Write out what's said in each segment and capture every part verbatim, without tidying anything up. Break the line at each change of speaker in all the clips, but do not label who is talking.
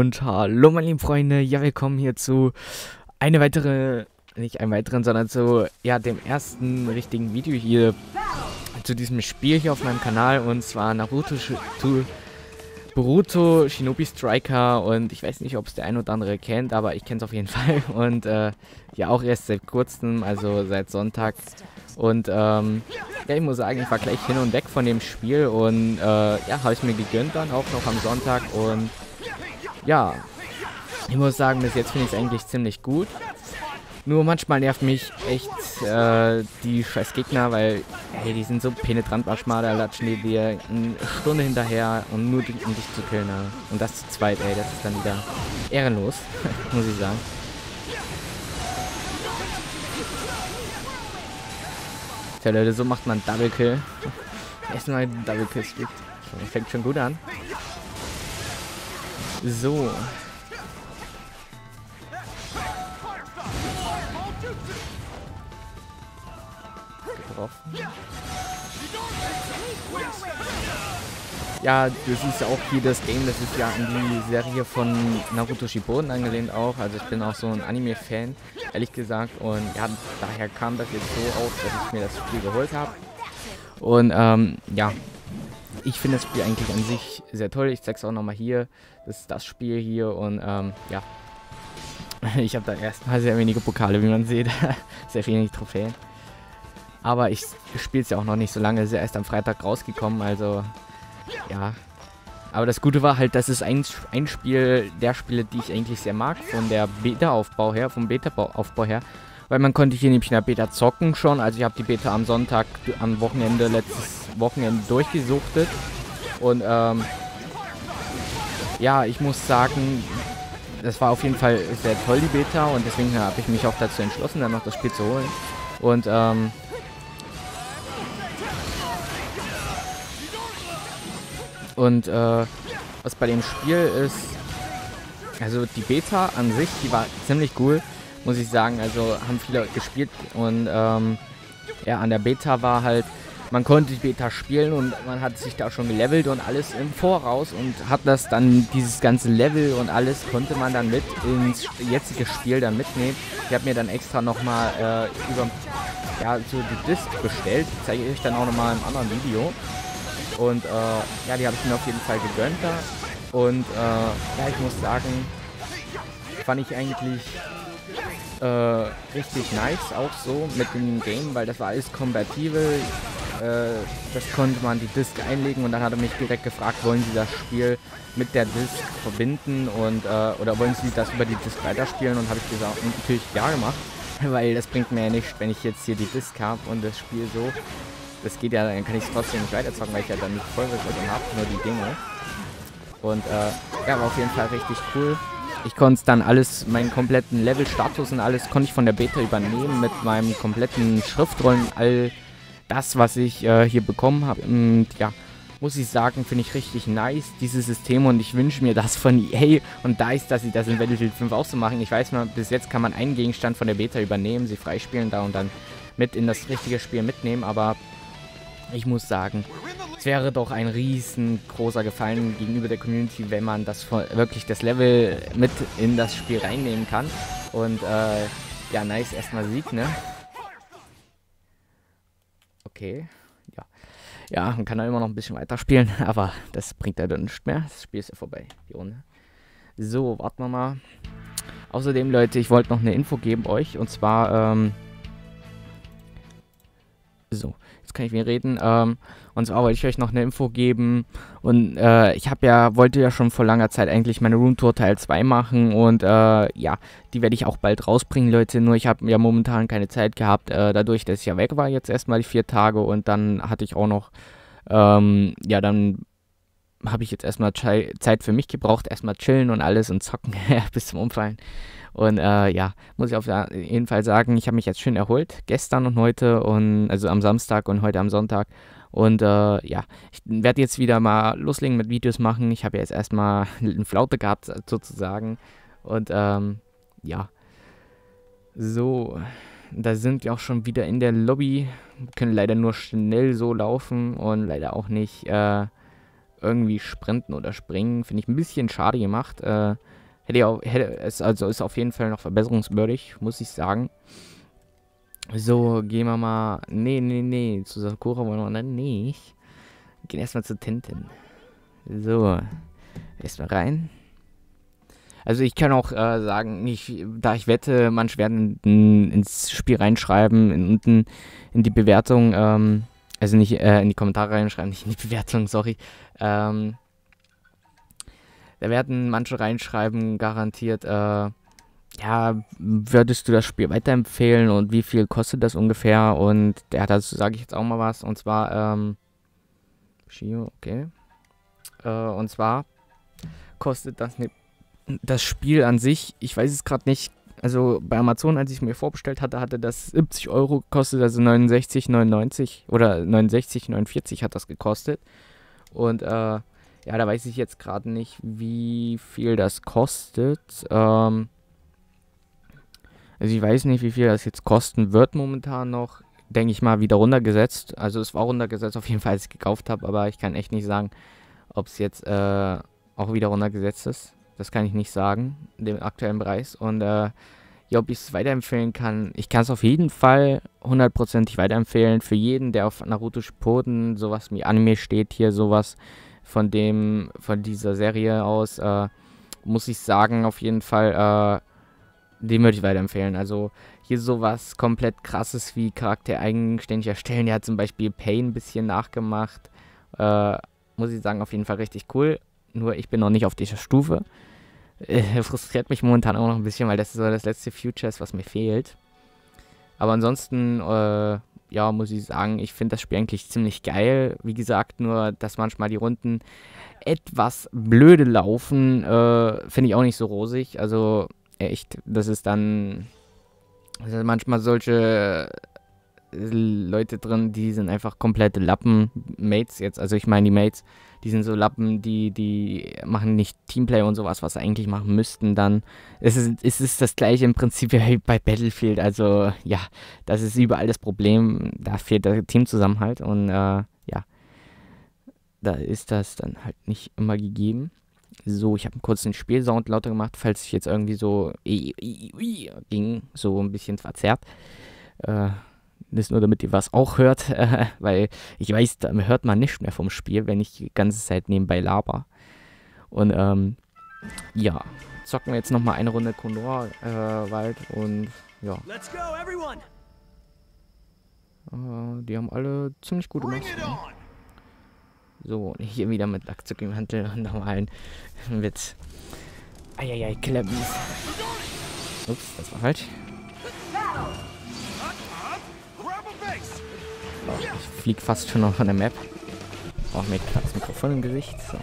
Und hallo meine lieben Freunde, ja, willkommen hier zu eine weitere, nicht einem weiteren, sondern zu, ja, dem ersten richtigen Video hier zu diesem Spiel hier auf meinem Kanal, und zwar Naruto Sh to Boruto Shinobi Striker. Und ich weiß nicht, ob es der ein oder andere kennt, aber ich kenne es auf jeden Fall. Und äh, ja, auch erst seit kurzem, also seit Sonntag. Und ähm, ja, ich muss sagen, ich war gleich hin und weg von dem Spiel, und äh, ja, habe ich mir gegönnt dann auch noch am Sonntag. Und ja, ich muss sagen, bis jetzt finde ich es eigentlich ziemlich gut. Nur manchmal nervt mich echt äh, die scheiß Gegner, weil, hey, die sind so penetrant manchmal, da latschen die dir eine Stunde hinterher, und nur um dich zu killen. Ne? Und das zu zweit, ey, das ist dann wieder ehrenlos, muss ich sagen. Tja, Leute, so macht man Double Kill. Erstmal ein Double Kill Streak. Fängt schon gut an. So. Getroffen. Ja, das ist ja auch hier das Game, das ist ja an die Serie von Naruto Shippuden angelehnt auch. Also ich bin auch so ein Anime-Fan, ehrlich gesagt. Und ja, daher kam das jetzt so auf, dass ich mir das Spiel geholt habe. Und ähm, ja, ich finde das Spiel eigentlich an sich sehr toll. Ich zeige es auch nochmal hier. Das ist das Spiel hier, und ähm, ja. Ich habe da erstmal sehr wenige Pokale, wie man sieht. Sehr wenig Trophäen. Aber ich spiele es ja auch noch nicht so lange. Es ist ja erst am Freitag rausgekommen, also ja. Aber das Gute war halt, dass es ein, ein Spiel der Spiele, die ich eigentlich sehr mag, von der Beta-Aufbau her, vom Beta-Aufbau her. Weil man konnte hier nämlich in der Beta zocken schon. Also ich habe die Beta am Sonntag, am Wochenende, letztes Wochenende durchgesuchtet. Und ähm, ja, ich muss sagen, das war auf jeden Fall sehr toll, die Beta. Und deswegen habe ich mich auch dazu entschlossen, dann noch das Spiel zu holen. Und ähm, Und äh, was bei dem Spiel ist, also die Beta an sich, die war ziemlich cool, muss ich sagen. Also haben viele gespielt, und ähm, ja, an der Beta war halt, man konnte die Beta spielen und man hat sich da schon gelevelt und alles im Voraus, und hat das dann, dieses ganze Level und alles konnte man dann mit ins jetzige Spiel dann mitnehmen. Ich habe mir dann extra nochmal äh, über, ja, so die Disc bestellt, die zeige ich dann auch nochmal im anderen Video. Und äh, ja, die habe ich mir auf jeden Fall gegönnt da. Und äh, ja, ich muss sagen, fand ich eigentlich äh, richtig nice auch so mit dem Game, weil das war alles kompatibel. Äh, das konnte man die Disc einlegen, und dann hat er mich direkt gefragt, wollen Sie das Spiel mit der Disc verbinden, und äh, oder wollen Sie das über die Disc weiterspielen? Und habe ich gesagt, natürlich ja gemacht, weil das bringt mir ja nichts, wenn ich jetzt hier die Disc habe und das Spiel so. Das geht ja, dann kann ich es trotzdem nicht weiterzocken, weil ich ja dann nicht Vollversion habe, nur die Dinge. Und äh, ja, war auf jeden Fall richtig cool. Ich konnte dann alles, meinen kompletten Level-Status und alles konnte ich von der Beta übernehmen mit meinem kompletten Schriftrollen, all das, was ich äh, hier bekommen habe. Und ja, muss ich sagen, finde ich richtig nice, dieses System, und ich wünsche mir das von E A und DICE, dass sie das in Battlefield fünf auch so machen. Ich weiß mal, bis jetzt kann man einen Gegenstand von der Beta übernehmen, sie freispielen da und dann mit in das richtige Spiel mitnehmen, aber ich muss sagen, es wäre doch ein riesengroßer Gefallen gegenüber der Community, wenn man das wirklich das Level mit in das Spiel reinnehmen kann. Und äh, ja, nice, erstmal Sieg, ne? Okay, ja. Ja, man kann da immer noch ein bisschen weiterspielen, aber das bringt ja dann nichts mehr. Das Spiel ist ja vorbei, die Runde. So, warten wir mal. Außerdem, Leute, ich wollte noch eine Info geben euch, und zwar, ähm, so, jetzt kann ich wieder reden. Ähm, und zwar wollte ich euch noch eine Info geben. Und äh, ich habe ja, wollte ja schon vor langer Zeit eigentlich meine Room Tour Teil zwei machen. Und äh, ja, die werde ich auch bald rausbringen, Leute. Nur ich habe ja momentan keine Zeit gehabt, äh, dadurch, dass ich ja weg war jetzt erstmal die vier Tage. Und dann hatte ich auch noch, ähm, ja, dann habe ich jetzt erstmal Zeit für mich gebraucht. Erstmal chillen und alles und zocken bis zum Umfallen. Und äh, ja, muss ich auf jeden Fall sagen, ich habe mich jetzt schön erholt, gestern und heute, und also am Samstag und heute am Sonntag. Und äh, ja, ich werde jetzt wieder mal loslegen mit Videos machen. Ich habe ja jetzt erstmal eine Flaute gehabt, sozusagen. Und ähm, ja, so, da sind wir auch schon wieder in der Lobby. Wir können leider nur schnell so laufen und leider auch nicht äh, irgendwie sprinten oder springen. Finde ich ein bisschen schade gemacht. Äh, Hätte ja auch, hätte es also ist auf jeden Fall noch verbesserungswürdig, muss ich sagen. So, gehen wir mal. Nee, nee, nee. Zu Sakura wollen wir dann nicht. Gehen erstmal zu Tintin. So. Erstmal rein. Also ich kann auch äh, sagen, ich, da ich wette, manche werden in, ins Spiel reinschreiben, in, unten in die Bewertung, ähm, also nicht äh, in die Kommentare reinschreiben, nicht in die Bewertung, sorry. Ähm, da werden manche reinschreiben, garantiert, äh, ja, würdest du das Spiel weiterempfehlen und wie viel kostet das ungefähr? Und ja, dazu sage ich jetzt auch mal was. Und zwar, ähm, Shio, okay. Äh, und zwar kostet das ne, das Spiel an sich, ich weiß es gerade nicht, also bei Amazon, als ich es mir vorbestellt hatte, hatte das siebzig Euro gekostet, also neunundsechzig neunundneunzig oder neunundsechzig neunundvierzig hat das gekostet. Und äh, ja, da weiß ich jetzt gerade nicht, wie viel das kostet. Ähm, also ich weiß nicht, wie viel das jetzt kosten wird momentan noch. Denke ich mal, wieder runtergesetzt. Also es war runtergesetzt auf jeden Fall, als ich es gekauft habe, aber ich kann echt nicht sagen, ob es jetzt äh, auch wieder runtergesetzt ist. Das kann ich nicht sagen, den aktuellen Preis. Und äh, ja, ob ich es weiterempfehlen kann, ich kann es auf jeden Fall hundertprozentig weiterempfehlen. Für jeden, der auf Naruto Shippuden sowas wie Anime steht, hier sowas von dem, von dieser Serie aus, äh, muss ich sagen, auf jeden Fall, äh, den würde ich weiterempfehlen. Also hier sowas komplett krasses wie Charakter eigenständig erstellen. Der hat zum Beispiel Pain ein bisschen nachgemacht. Äh, muss ich sagen, auf jeden Fall richtig cool. Nur ich bin noch nicht auf dieser Stufe. Äh, frustriert mich momentan auch noch ein bisschen, weil das so das letzte Future ist, was mir fehlt. Aber ansonsten, äh, ja, muss ich sagen, ich finde das Spiel eigentlich ziemlich geil. Wie gesagt, nur, dass manchmal die Runden etwas blöde laufen, äh, finde ich auch nicht so rosig. Also echt, das ist dann das sind manchmal solche Leute drin, die sind einfach komplette Lappen, Mates jetzt, also ich meine die Mates, die sind so Lappen, die, die machen nicht Teamplay und sowas, was sie eigentlich machen müssten dann. Es ist, es ist das gleiche im Prinzip wie bei Battlefield, also ja, das ist überall das Problem, da fehlt der Teamzusammenhalt und äh, ja, da ist das dann halt nicht immer gegeben. So, ich habe kurz den Spielsound lauter gemacht, falls ich jetzt irgendwie so ging, so ein bisschen verzerrt. Äh, das nur, damit ihr was auch hört, äh, weil ich weiß, da hört man nicht mehr vom Spiel, wenn ich die ganze Zeit nebenbei laber. Und ähm, ja, zocken wir jetzt nochmal eine Runde Konoha äh, Wald und ja. Let's go, everyone! Äh, die haben alle ziemlich gute Masken. So, hier wieder mit Lackzuck im Hantel und nochmal ein Witz. Eieiei, Killerbees. Ups, das war falsch. Oh, ich flieg fast schon noch von der Map. Oh, mir kratzt das Mikrofon im Gesicht. So.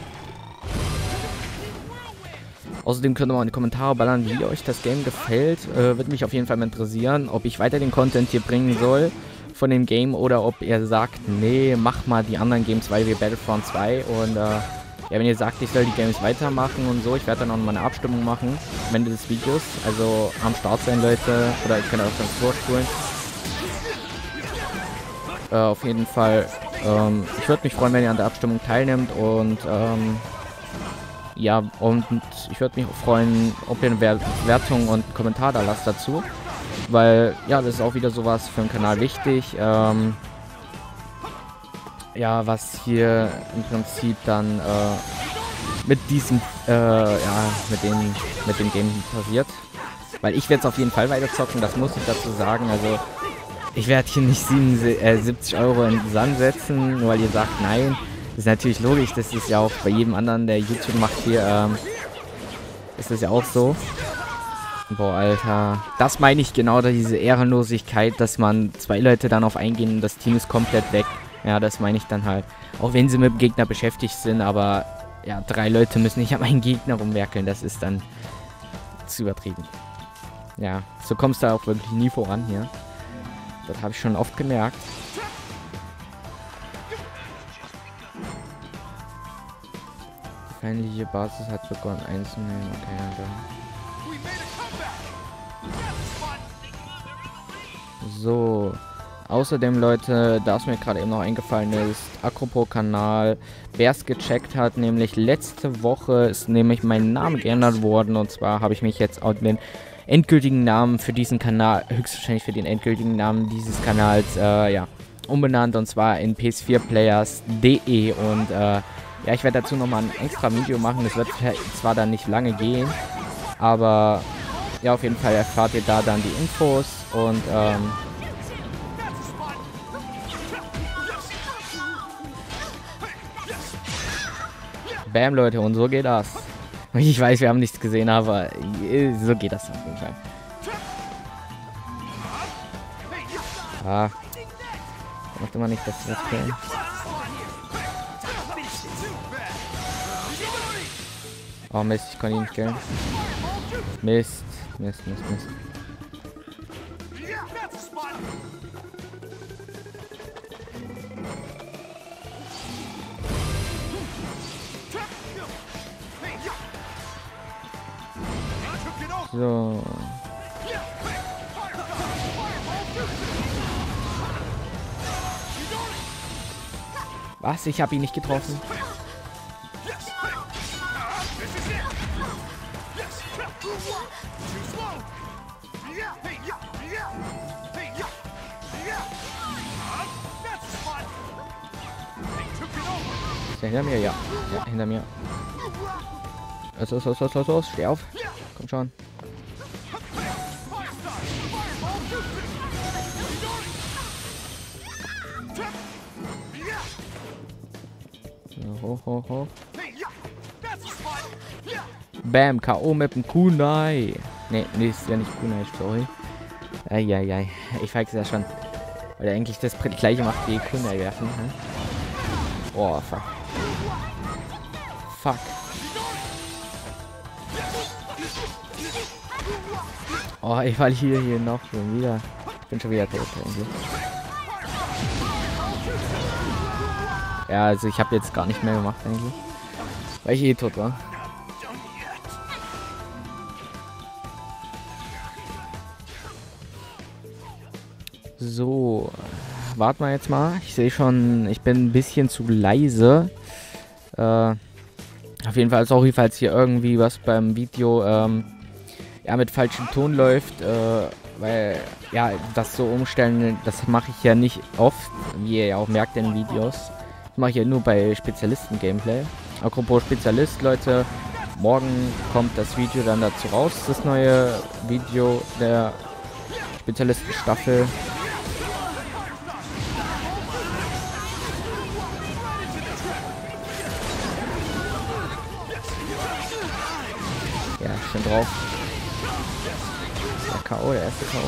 Außerdem könnt ihr mal in die Kommentare ballern, wie euch das Game gefällt. Äh, würde mich auf jeden Fall mal interessieren, ob ich weiter den Content hier bringen soll von dem Game oder ob ihr sagt, nee, mach mal die anderen Games weiter wie Battlefront zwei und äh, ja, wenn ihr sagt, ich soll die Games weitermachen und so, ich werde dann auch noch mal eine Abstimmung machen am Ende des Videos, also am Start sein, Leute, oder ihr könnt auch schon vorspulen. Äh, auf jeden Fall, ähm, ich würde mich freuen, wenn ihr an der Abstimmung teilnehmt und ähm, ja, und ich würde mich auch freuen, ob ihr eine Wertung und einen Kommentar da lasst dazu. Weil, ja, das ist auch wieder sowas für den Kanal wichtig. Ähm, ja, was hier im Prinzip dann äh, mit diesem, äh, ja, mit dem, mit dem Game passiert. Weil ich werde es auf jeden Fall weiter zocken, das muss ich dazu sagen. Also, ich werde hier nicht siebzig Euro in den Sand setzen, nur weil ihr sagt, nein. Das ist natürlich logisch, das ist ja auch bei jedem anderen, der YouTube macht hier, ähm, ist das ja auch so. Boah, Alter. Das meine ich genau, diese Ehrenlosigkeit, dass man zwei Leute dann auf eingehen und das Team ist komplett weg. Ja, das meine ich dann halt. Auch wenn sie mit dem Gegner beschäftigt sind, aber ja, drei Leute müssen nicht an einen Gegner rumwerkeln. Das ist dann zu übertrieben. Ja, so kommst du auch wirklich nie voran hier. Das habe ich schon oft gemerkt. Die feindliche Basis hat begonnen einzunehmen. Okay, ja, so. Außerdem, Leute, da es mir gerade eben noch eingefallen ist, Akropos-Kanal, wer es gecheckt hat, nämlich letzte Woche ist nämlich mein Name geändert worden. Und zwar habe ich mich jetzt auf den endgültigen Namen für diesen Kanal, höchstwahrscheinlich für den endgültigen Namen dieses Kanals, äh, ja, umbenannt. Und zwar in P S vier Players punkt de. Und, äh, ja, ich werde dazu nochmal ein extra Video machen. Das wird zwar dann nicht lange gehen, aber, ja, auf jeden Fall erfahrt ihr da dann die Infos und, ähm, bam, Leute, und so geht das. Ich weiß, wir haben nichts gesehen, aber so geht das auf jeden Fall. Ah. Macht immer nicht, dass wir das killen. Oh Mist, ich konnte ihn nicht killen. Mist, Mist, Mist, Mist. So. Was? Ich habe ihn nicht getroffen. Ist der hinter mir? Ja. Ja, hinter mir. Los, los, los, los, los, los. Steh auf. Komm schon. So, hoch, hoch, hoch. Bam, K O mit dem Kunai. Ne, nee, ist ja nicht Kunai, sorry. Eieiei, ich weiß ja schon. Weil er eigentlich das gleiche macht wie Kunai werfen. Ne? Oh, fuck. Fuck. Oh, ich fall hier, hier noch schon wieder. Ich bin schon wieder tot eigentlich. Ja, also ich habe jetzt gar nicht mehr gemacht eigentlich. Weil ich eh tot war. So. Warten wir jetzt mal. Ich sehe schon, ich bin ein bisschen zu leise. Äh, auf jeden Fall, sorry, falls hier irgendwie was beim Video ähm, ja, mit falschem Ton läuft. Äh, weil, ja, das so umstellen, das mache ich ja nicht oft, wie ihr ja auch merkt in Videos. Das mache ich ja nur bei Spezialisten-Gameplay. Apropos Spezialist, Leute, morgen kommt das Video dann dazu raus, das neue Video der Spezialisten-Staffel. Ja, schön drauf. Der K O, der erste K O.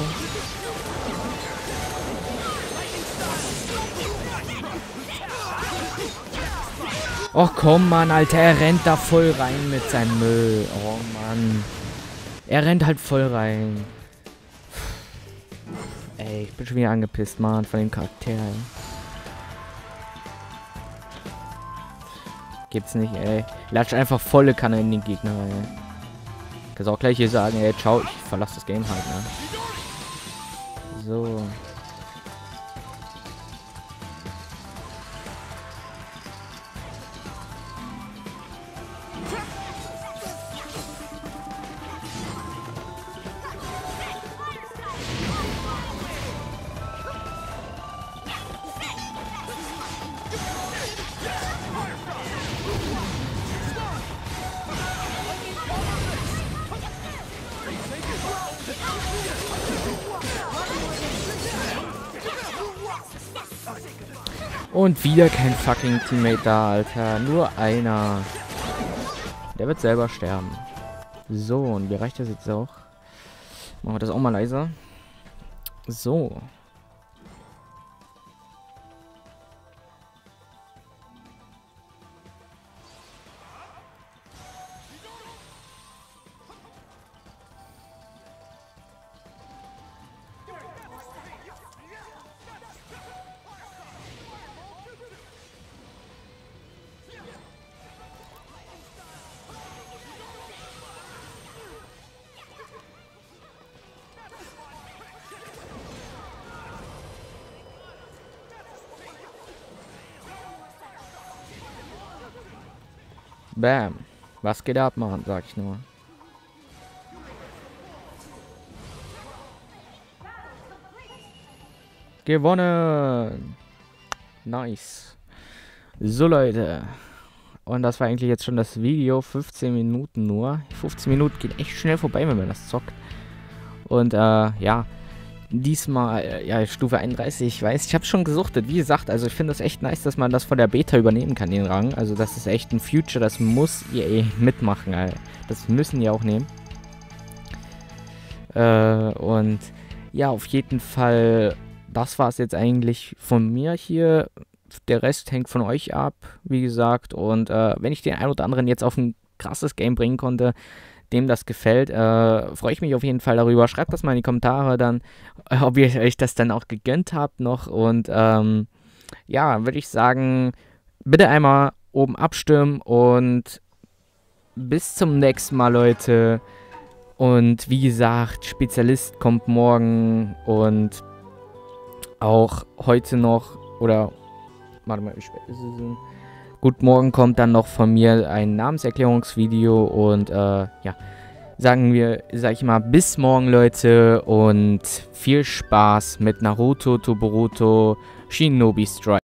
Och komm, Mann, Alter, er rennt da voll rein mit seinem Müll. Oh, Mann. Er rennt halt voll rein. Ey, ich bin schon wieder angepisst, Mann, von dem Charakter. Ey. Gibt's nicht, ey. Latsch einfach volle Kanne in den Gegner, ey. Kannst auch gleich hier sagen, ey, ciao, ich verlasse das Game halt, ne? So. Und wieder kein fucking Teammate da, Alter. Nur einer. Der wird selber sterben. So, und wie reicht das jetzt auch? Machen wir das auch mal leiser. So. Bam. Was geht ab, Mann, sag ich nur. Gewonnen. Nice. So, Leute. Und das war eigentlich jetzt schon das Video. fünfzehn Minuten nur. fünfzehn Minuten geht echt schnell vorbei, wenn man das zockt. Und, äh, ja. Diesmal, ja, Stufe einunddreißig, ich weiß, ich habe schon gesuchtet. Wie gesagt, also ich finde das echt nice, dass man das von der Beta übernehmen kann, den Rang. Also das ist echt ein Future, das muss E A mitmachen, Alter. Das müssen die auch nehmen. Äh, und ja, auf jeden Fall, das war es jetzt eigentlich von mir hier. Der Rest hängt von euch ab, wie gesagt. Und äh, wenn ich den einen oder anderen jetzt auf ein krasses Game bringen konnte, dem das gefällt, äh, freue ich mich auf jeden Fall darüber. Schreibt das mal in die Kommentare dann, ob ihr euch das dann auch gegönnt habt noch. Und ähm, ja, würde ich sagen, bitte einmal oben abstimmen und bis zum nächsten Mal, Leute. Und wie gesagt, Spezialist kommt morgen und auch heute noch, oder, warte mal, wie spät ist es denn? Gut, morgen kommt dann noch von mir ein Namenserklärungsvideo und äh, ja, sagen wir, sag ich mal, bis morgen, Leute, und viel Spaß mit Naruto to Boruto Shinobi Strike.